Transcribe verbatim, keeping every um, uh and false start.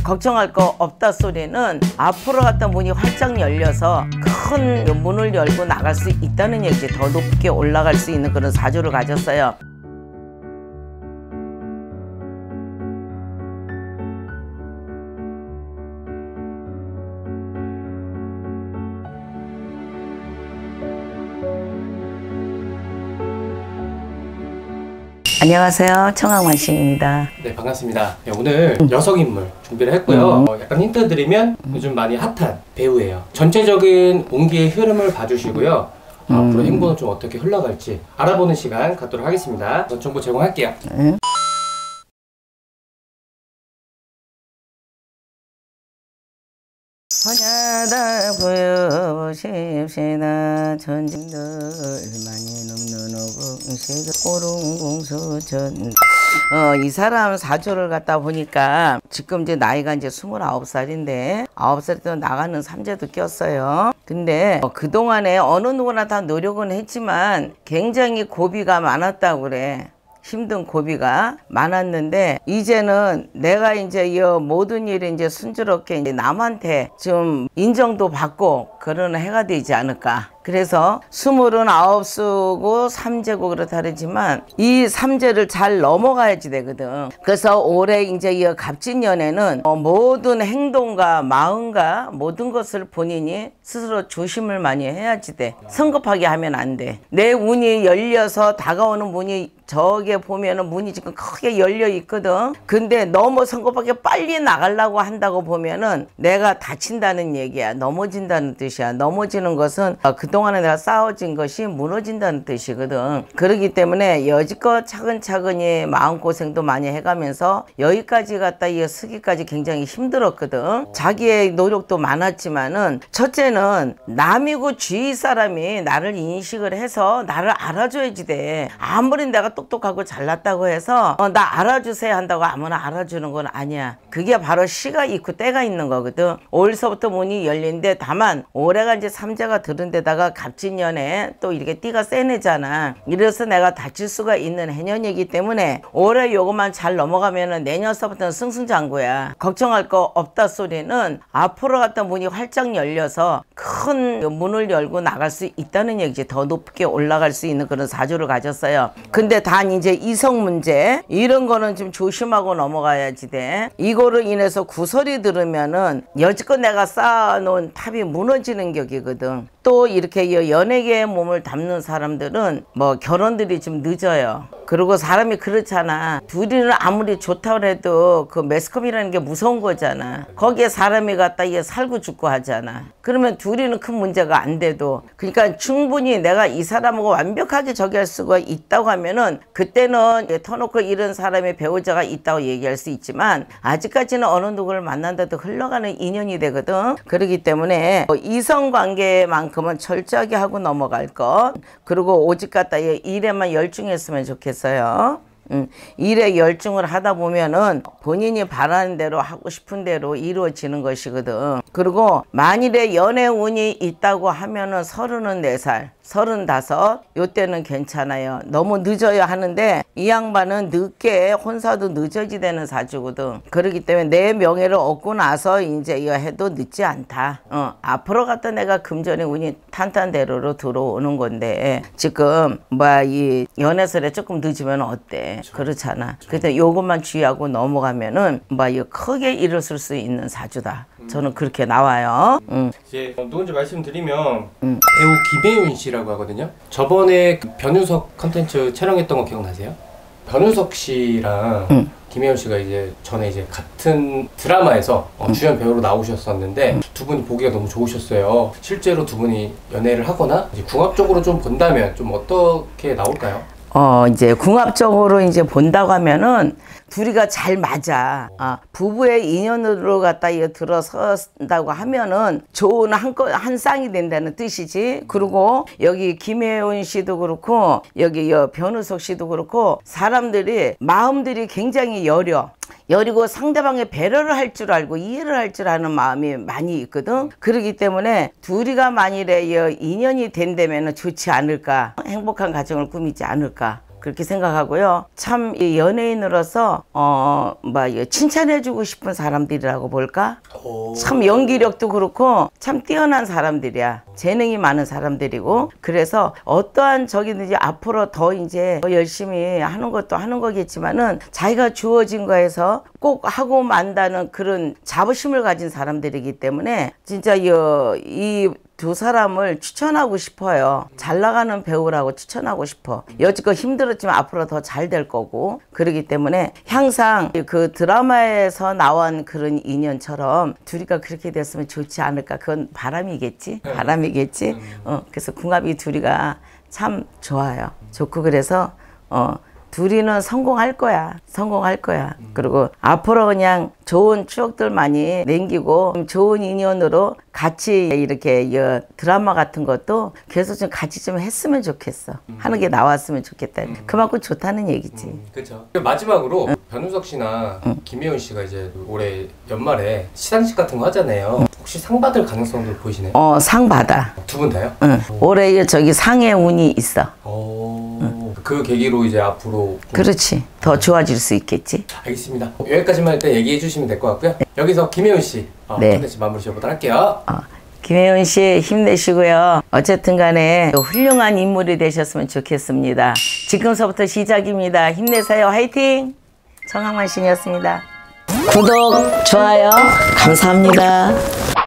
걱정할 거 없다 소리는 앞으로 갔다 문이 활짝 열려서 큰 문을 열고 나갈 수 있다는 얘기지. 더 높게 올라갈 수 있는 그런 사주를 가졌어요. 안녕하세요. 청학만신입니다. 네, 반갑습니다. 네, 오늘 음. 여성인물 준비를 했고요. 음. 어, 약간 힌트 드리면 음. 요즘 많이 핫한 배우예요. 전체적인 운기의 흐름을 봐주시고요. 음. 앞으로 행보는 좀 어떻게 흘러갈지 알아보는 시간 갖도록 하겠습니다. 전 정보 제공할게요. 음. 혼자다 보여보십시다. 전진들 많이 넘는 오공식 오름공수전. 어, 이 사람 사주를 갖다 보니까 지금 이제 나이가 이제 스물아홉 살인데 아홉 살 때 나가는 삼재도 꼈어요. 근데 어, 그동안에 어느 누구나 다 노력은 했지만 굉장히 고비가 많았다고 그래. 힘든 고비가 많았는데 이제는 내가 이제 이 모든 일이 이제 순조롭게 이제 남한테 좀 인정도 받고 그런 해가 되지 않을까. 그래서 스물아홉 쓰고 삼재고 그렇다 그러지만 이 삼재를 잘 넘어가야지 되거든. 그래서 올해 이제 이 갑진년에는 어 모든 행동과 마음과 모든 것을 본인이 스스로 조심을 많이 해야지 돼. 성급하게 하면 안 돼. 내 운이 열려서 다가오는 문이 저게 보면은 문이 지금 크게 열려 있거든. 근데 너무 성급하게 빨리 나가려고 한다고 보면은 내가 다친다는 얘기야. 넘어진다는 뜻이야. 넘어지는 것은 그동안에 내가 쌓아진 것이 무너진다는 뜻이거든. 그렇기 때문에 여지껏 차근차근히 마음고생도 많이 해가면서 여기까지 갔다 이 서기까지 굉장히 힘들었거든. 자기의 노력도 많았지만은 첫째는 남이고 주위 사람이 나를 인식을 해서 나를 알아줘야지 돼. 아무리 내가 똑똑하고 잘났다고 해서 어, 나 알아주세요 한다고 아무나 알아주는 건 아니야. 그게 바로 시가 있고 때가 있는 거거든. 올서부터 문이 열린데 다만 올해가 이제 삼재가 들은 데다가 갑진년에 또 이렇게 띠가 세네잖아. 이래서 내가 다칠 수가 있는 해년이기 때문에 올해 요것만 잘 넘어가면은 내년서부터는 승승장구야. 걱정할 거 없다 소리는 앞으로 갔다 문이 활짝 열려서 큰 문을 열고 나갈 수 있다는 얘기지. 더 높게 올라갈 수 있는 그런 사주를 가졌어요. 근데 단 이제 이성 문제 이런 거는 좀 조심하고 넘어가야지 돼. 이거로 인해서 구설이 들으면은 여지껏 내가 쌓아놓은 탑이 무너지는 격이거든. 또 이렇게 연예계에 몸을 담는 사람들은 뭐 결혼들이 좀 늦어요. 그리고 사람이 그렇잖아. 둘이는 아무리 좋다고 해도 그 매스컴이라는 게 무서운 거잖아. 거기에 사람이 갖다 이게 살고 죽고 하잖아. 그러면 둘이는 큰 문제가 안 돼도 그러니까 충분히 내가 이 사람하고 완벽하게 저기 할 수가 있다고 하면은 그때는 터놓고 이런 사람의 배우자가 있다고 얘기할 수 있지만 아직까지는 어느 누구를 만난다도 흘러가는 인연이 되거든. 그렇기 때문에 이성관계만큼은 철저하게 하고 넘어갈 것. 그리고 오직 갖다 일에만 열중했으면 좋겠어요. 음, 일에 열중을 하다 보면은 본인이 바라는 대로 하고 싶은 대로 이루어지는 것이거든. 그리고 만일에 연애 운이 있다고 하면은 서른네 살 서른다섯 요때는 괜찮아요. 너무 늦어야 하는데 이 양반은 늦게 혼사도 늦어지 되는 사주거든. 그렇기 때문에 내 명예를 얻고 나서 이제 이거 해도 늦지 않다. 어, 앞으로 갔다 내가 금전의 운이 탄탄대로로 들어오는 건데 지금 뭐 이 연애설에 조금 늦으면 어때? 그렇죠. 그렇잖아. 그래서 요것만 주의하고 넘어가면은 뭐 이거 크게 일었을 수 있는 사주다. 음. 저는 그렇게 나와요. 음. 이제 누군지 말씀드리면 음. 배우 김혜윤 씨라고 하거든요. 저번에 그 변우석 컨텐츠 촬영했던 거 기억나세요? 변우석 씨랑 음. 김혜윤 씨가 이제 전에 이제 같은 드라마에서 어, 음. 주연 배우로 나오셨었는데 음. 두 분이 보기가 너무 좋으셨어요. 실제로 두 분이 연애를 하거나 이제 궁합적으로 좀 본다면 좀 어떻게 나올까요? 어, 이제 궁합적으로 이제 본다고 하면은 둘이가 잘 맞아. 아, 부부의 인연으로 갖다 이거 들어선다고 하면은 좋은 한, 한 쌍이 된다는 뜻이지. 그리고 여기 김혜원 씨도 그렇고 여기 여 변우석 씨도 그렇고 사람들이 마음들이 굉장히 여려. 여리고 상대방의 배려를 할 줄 알고 이해를 할 줄 아는 마음이 많이 있거든. 그렇기 때문에 둘이가 만일에 인연이 된다면 좋지 않을까. 행복한 가정을 꾸미지 않을까. 그렇게 생각하고요. 참 이 연예인으로서 어뭐 칭찬해주고 싶은 사람들이라고 볼까? 오. 참 연기력도 그렇고 참 뛰어난 사람들이야. 재능이 많은 사람들이고 그래서 어떠한 저기든지 앞으로 더 이제 더 열심히 하는 것도 하는 거겠지만은 자기가 주어진 거에서 꼭 하고 만다는 그런 자부심을 가진 사람들이기 때문에 진짜 이 두 사람을 추천하고 싶어요. 잘 나가는 배우라고 추천하고 싶어. 여지껏 힘들었지만 앞으로 더 잘 될 거고 그러기 때문에 항상 그 드라마에서 나온 그런 인연처럼 둘이가 그렇게 됐으면 좋지 않을까. 그건 바람이겠지. 바람이겠지. 어, 그래서 궁합이 둘이가 참 좋아요. 좋고 그래서 어. 둘이는 성공할 거야. 성공할 거야. 그리고 앞으로 그냥 좋은 추억들 많이 남기고 좋은 인연으로 같이 이렇게 드라마 같은 것도 계속 좀 같이 좀 했으면 좋겠어. 하는 게 나왔으면 좋겠다. 그만큼 좋다는 얘기지. 음, 그렇죠. 마지막으로 응. 변우석 씨나 응. 김혜윤 씨가 이제 올해 연말에 시상식 같은 거 하잖아요. 응. 혹시 상 받을 가능성도 보이시나요? 어, 상 받아. 두 분 다요? 응. 올해 저기 상의 운이 있어. 오, 응. 그 계기로 이제 앞으로 그렇지. 더 좋아질 수 있겠지. 알겠습니다. 여기까지만 일단 얘기해 주시면 될 것 같고요. 네. 여기서 김혜윤 씨 어, 네. 컨텐츠 마무리 지어보도록 할게요. 어. 김혜윤 씨 힘내시고요. 어쨌든 간에 훌륭한 인물이 되셨으면 좋겠습니다. 지금서부터 시작입니다. 힘내세요. 화이팅! 정학만 신이었습니다. 구독, 좋아요 감사합니다.